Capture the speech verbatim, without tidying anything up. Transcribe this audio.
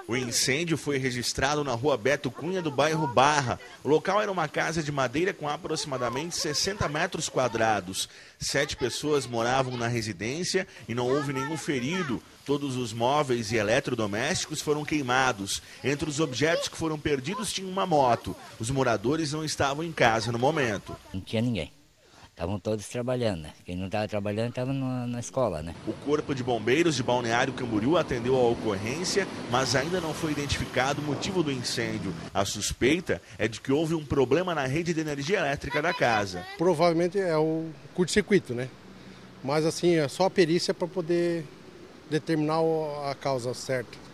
O incêndio foi registrado na rua Beto Cunha, do bairro Barra. O local era uma casa de madeira com aproximadamente sessenta metros quadrados. Sete pessoas moravam na residência e não houve nenhum ferido. Todos os móveis e eletrodomésticos foram queimados. Entre os objetos que foram perdidos tinha uma moto. Os moradores não estavam em casa no momento. Não tinha ninguém. Estavam todos trabalhando, né? Quem não estava trabalhando estava na, na escola, né? O Corpo de Bombeiros de Balneário Camboriú atendeu a ocorrência, mas ainda não foi identificado o motivo do incêndio. A suspeita é de que houve um problema na rede de energia elétrica da casa. Provavelmente é o curto-circuito, né? Mas assim, é só a perícia para poder determinar a causa certa.